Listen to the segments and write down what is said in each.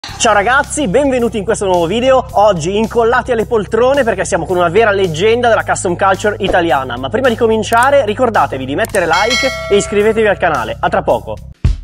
Ciao ragazzi, benvenuti in questo nuovo video. Oggi incollati alle poltrone perché siamo con una vera leggenda della custom culture italiana. Ma prima di cominciare ricordatevi di mettere like e iscrivetevi al canale. A tra poco.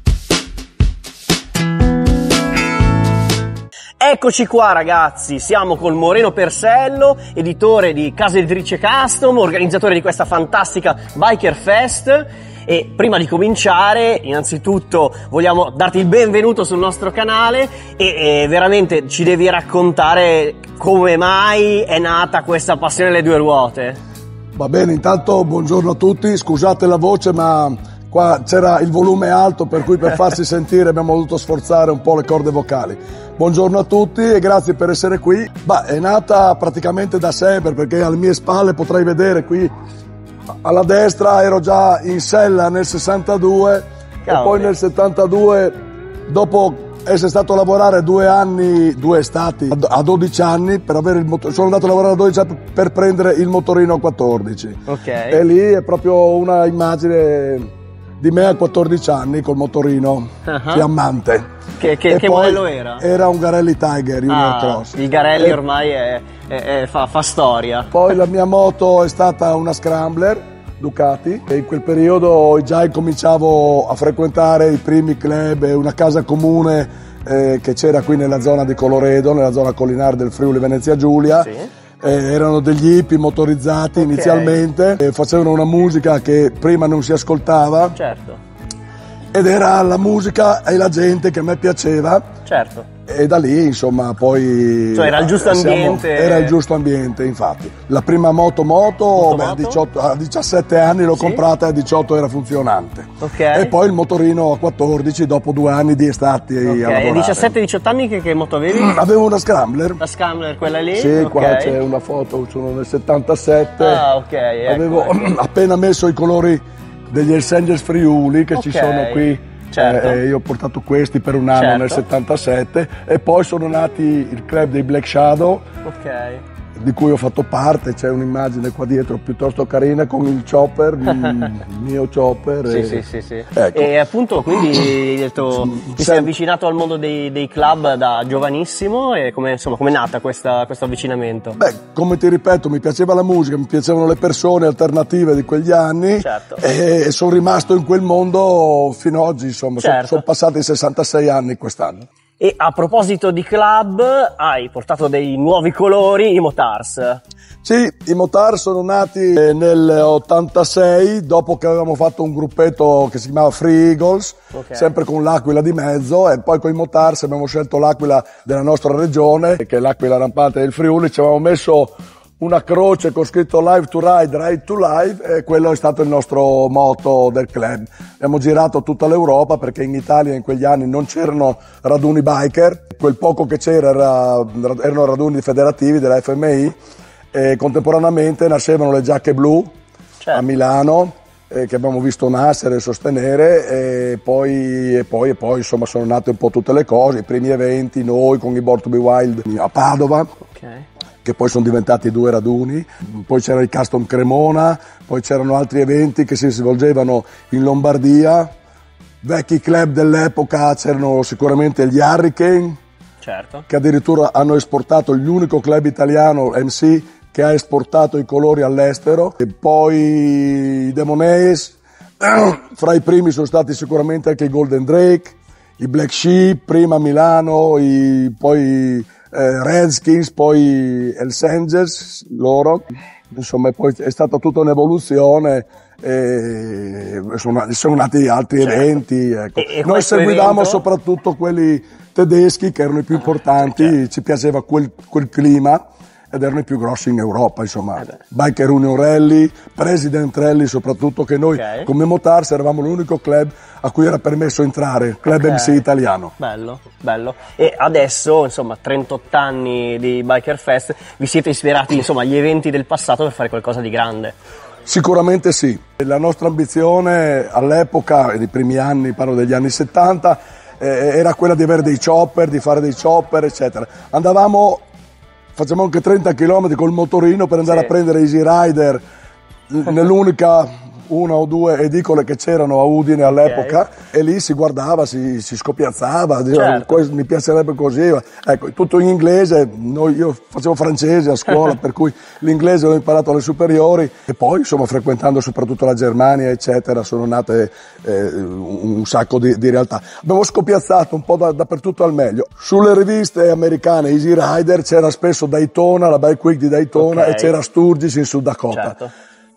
Eccoci qua ragazzi, siamo col Moreno Persello, editore di Casa Editrice Custom, organizzatore di questa fantastica Biker Fest. E prima di cominciare, innanzitutto vogliamo darti il benvenuto sul nostro canale e veramente ci devi raccontare come mai è nata questa passione alle due ruote. Va bene, intanto buongiorno a tutti, scusate la voce ma qua c'era il volume alto per cui per farsi sentire abbiamo dovuto sforzare un po' le corde vocali. Buongiorno a tutti e grazie per essere qui. È nata praticamente da sempre perché alle mie spalle potrai vedere qui alla destra ero già in sella nel 62 e poi nel 72, dopo essere stato a lavorare 2 anni, 2 estati, a 12 anni per avere il motorino, sono andato a lavorare a 12 anni per prendere il motorino a 14. Okay. E lì è proprio una immagine di me a 14 anni col motorino fiammante. Che modello era? Era un Garelli Tiger Junior Cross. Il Garelli ormai fa storia. Poi la mia moto è stata una Scrambler Ducati e in quel periodo già incominciavo a frequentare i primi club e una casa comune che c'era qui nella zona di Colloredo, nella zona collinare del Friuli Venezia Giulia. Sì. Erano degli hippie motorizzati inizialmente, facevano una musica che prima non si ascoltava. Certo. Ed era la musica e la gente che a me piaceva. Certo. E da lì, insomma, poi... Cioè era il giusto ambiente. Era il giusto ambiente, infatti. La prima moto a 17 anni l'ho comprata e a 18 era funzionante. Okay. E poi il motorino a 14 dopo 2 anni di estati a lavorare. E 17-18 anni che moto avevi? Avevo una Scrambler. La Scrambler, quella lì? Sì, qua c'è una foto, sono nel 77. Ah, ok. Avevo appena messo i colori degli Hells Angels Friuli che ci sono qui. Certo. Io ho portato questi per un anno nel 77 e poi sono nati il club dei Black Shadow, di cui ho fatto parte. C'è un'immagine qua dietro piuttosto carina con il chopper, il mio chopper. Sì. Ecco. E appunto quindi ti sei avvicinato al mondo dei club da giovanissimo e come è nata questo avvicinamento? Come ti ripeto, mi piaceva la musica, mi piacevano le persone alternative di quegli anni. Certo. E sono rimasto in quel mondo fino ad oggi, insomma, sono passati 66 anni quest'anno. E a proposito di club, hai portato dei nuovi colori, i Motars. Sì, i Motars sono nati nel 86, dopo che avevamo fatto un gruppetto che si chiamava Free Eagles, sempre con l'Aquila di mezzo, e poi con i Motars abbiamo scelto l'Aquila della nostra regione, che è l'Aquila rampante del Friuli. Ci avevamo messo una croce con scritto Live to Ride, Ride to Live, e quello è stato il nostro motto del club. Abbiamo girato tutta l'Europa perché in Italia in quegli anni non c'erano raduni biker, quel poco che c'era erano raduni federativi della FMI, e contemporaneamente nascevano le giacche blu a Milano, che abbiamo visto nascere e sostenere, e poi insomma sono nate un po' tutte le cose, i primi eventi, noi con i Born to be Wild a Padova. Che poi sono diventati 2 raduni, poi c'era il Custom Cremona, poi c'erano altri eventi che si svolgevano in Lombardia, vecchi club dell'epoca, c'erano sicuramente gli Hurricane, che addirittura hanno esportato, l'unico club italiano MC che ha esportato i colori all'estero, e poi i Demon Ace, fra i primi sono stati sicuramente anche i Golden Drake, i Black Sheep, prima a Milano, poi Redskins, poi Hells Angels, loro, insomma poi è stata tutta un'evoluzione e sono nati altri eventi. Ecco. Noi seguivamo soprattutto quelli tedeschi che erano i più importanti, ci piaceva quel clima ed erano i più grossi in Europa, insomma. Biker Union Rally, President Rally soprattutto, che noi come Motars eravamo l'unico club a cui era permesso entrare, club MC italiano. Bello. E adesso, insomma, 38 anni di Biker Fest, vi siete ispirati, insomma, agli eventi del passato per fare qualcosa di grande? Sicuramente sì. La nostra ambizione all'epoca, nei primi anni, parlo degli anni 70, era quella di avere dei chopper, di fare dei chopper, eccetera. Facciamo anche 30 km col motorino per andare a prendere Easy Rider nell'unica una o due edicole che c'erano a Udine all'epoca, e lì si guardava, si scoppiazzava, diceva, mi piacerebbe così. Ecco, tutto in inglese, io facevo francese a scuola, per cui l'inglese l'ho imparato alle superiori, e poi insomma frequentando soprattutto la Germania eccetera sono nate un sacco di realtà. Abbiamo scoppiazzato un po' dappertutto al meglio. Sulle riviste americane Easy Rider c'era spesso Daytona, la Bike Week di Daytona, e c'era Sturgis in Sud Dakota. Certo.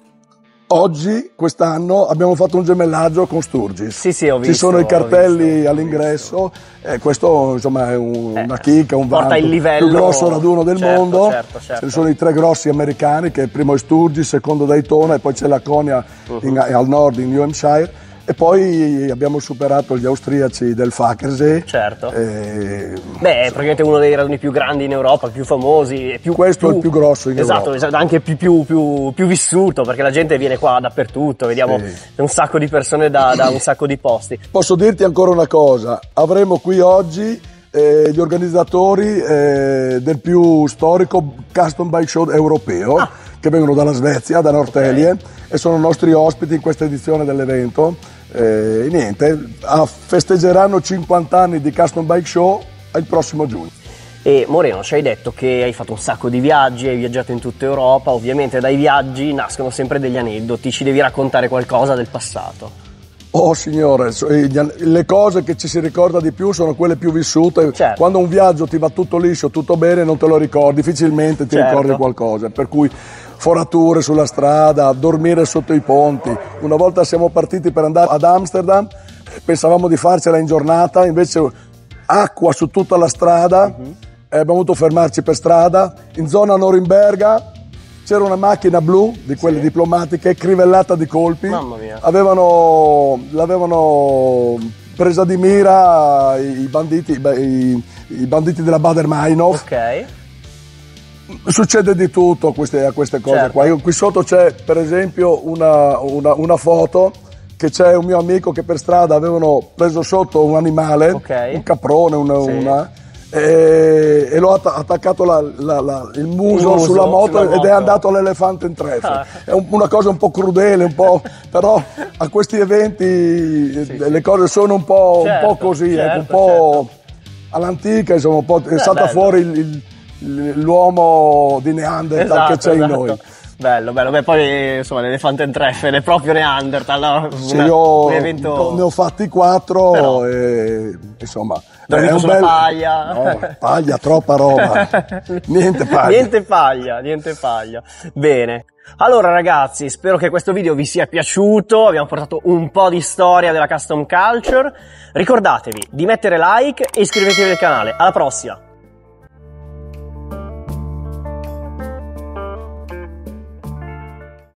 Oggi, quest'anno, abbiamo fatto un gemellaggio con Sturgis. Sì, ho visto. Ci sono i cartelli all'ingresso, e questo insomma è una chicca, un vanto. Il livello più grosso raduno del mondo. Certo. Ce ne sono i 3 grossi americani, che il primo è Sturgis, secondo Daytona, e poi c'è Laconia al nord in New Hampshire. E poi abbiamo superato gli austriaci del Fackersee. Certo. Beh, è praticamente uno dei raduni più grandi in Europa, più famosi. Questo è il più grosso in Europa. Esatto, anche più vissuto, perché la gente viene qua dappertutto, vediamo un sacco di persone da un sacco di posti. Posso dirti ancora una cosa, avremo qui oggi gli organizzatori del più storico Custom Bike Show europeo, che vengono dalla Svezia, da Norrtälje, e sono nostri ospiti in questa edizione dell'evento. Niente, festeggeranno 50 anni di Custom Bike Show il prossimo giugno. E Moreno, ci hai detto che hai fatto un sacco di viaggi, hai viaggiato in tutta Europa, ovviamente dai viaggi nascono sempre degli aneddoti, ci devi raccontare qualcosa del passato. Oh signore, le cose che ci si ricorda di più sono quelle più vissute. Certo. Quando un viaggio ti va tutto liscio, tutto bene, non te lo ricordi, difficilmente ti ricordi qualcosa. Per cui forature sulla strada, dormire sotto i ponti. Una volta siamo partiti per andare ad Amsterdam, pensavamo di farcela in giornata, invece acqua su tutta la strada, e abbiamo dovuto fermarci per strada. In zona Norimberga c'era una macchina blu, di quelle diplomatiche, crivellata di colpi. Mamma mia. L'avevano presa di mira i banditi della Baader-Meinhof. Ok. Succede di tutto a queste cose qua. Qui sotto c'è per esempio una foto, che c'è un mio amico che per strada avevano preso sotto un animale, un caprone, e l'ho attaccato il muso sulla moto ed è andato all'elefante in treffe. È una cosa un po' crudele, però a questi eventi le cose sono un po' così, un po' all'antica, insomma, è stata fuori l'uomo di Neanderthal che c'è in noi. Bello, beh, poi insomma l'elefante in treffe è proprio Neanderthal, no? Un evento... Ne ho fatti 4, però... e insomma... Dormito sulla paglia. No, paglia, troppa roba. Niente paglia. Niente paglia. Bene. Allora ragazzi, spero che questo video vi sia piaciuto, abbiamo portato un po' di storia della custom culture. Ricordatevi di mettere like e iscrivetevi al canale. Alla prossima!